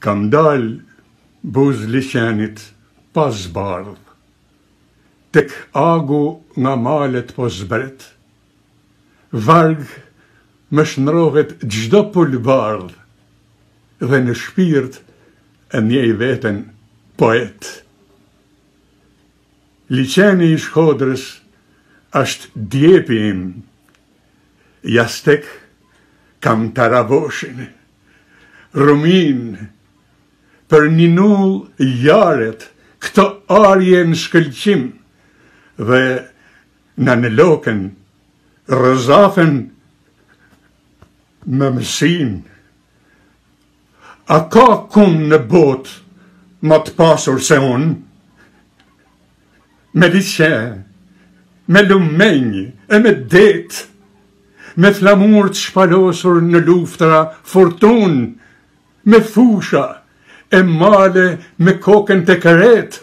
Kam dal buz liqenit pas bardh, tek agu nga malet po zbret, varg më shnrohet gjdo pulbardh, dhe në shpirt e njej veten poet. Liqeni I Shkodrës është djepi im, jastek kam Taravoshin, Rumin, për një null jaret, këto arje në shkëlqim, dhe në loken rëzafen me mësin. A ka kun në bot më të pasur se unë? Me liqe, me lumenj e me det, me flamur të shpalosur në luftra fortun, me fusha e male me kokën të këret.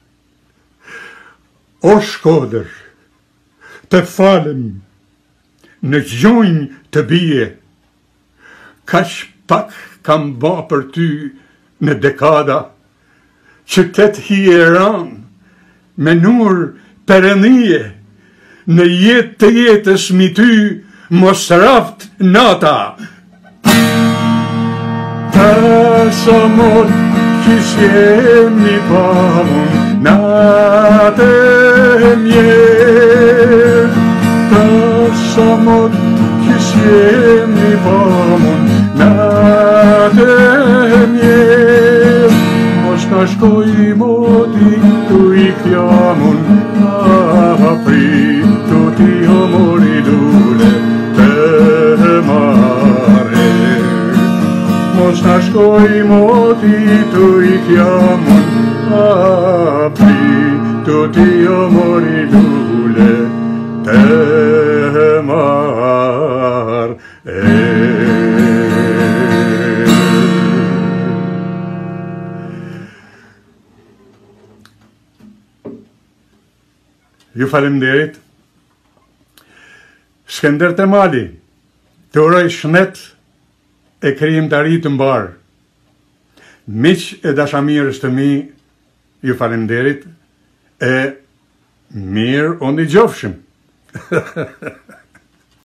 O Shkodër, të falem, në gjunjë të bie, kaq pak kam ba për ty në dekada, qytet hieran, me nur perëndije, në jetë të jetës mi ty, mos raft nata. Ta sa mot kisjemi pavun, natë mjet. Ta sa mot kisjemi pavun, natë mjet. Mos ta shkoj moti tu I kjamun, apri tu ti o mori lule të mare. Mos ta shkoj moti tu I kjamun, apri tu ti o mori lule të mare. Ju falemnderit. Skënder Temali, të uroj shëndet e krijimtari të mbar. Miq e dashamirës të mi, ju falemnderit e mirë o ndigjohshëm.